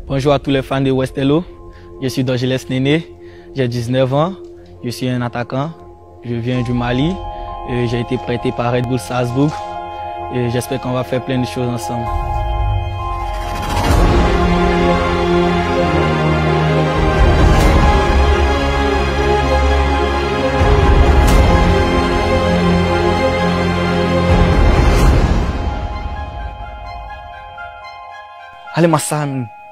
Bonjour à tous les fans de Westerlo. Je suis Dorgeles Néné, j'ai 19 ans, je suis un attaquant, je viens du Mali, j'ai été prêté par Red Bull Salzbourg et j'espère qu'on va faire plein de choses ensemble. Allez, Massam.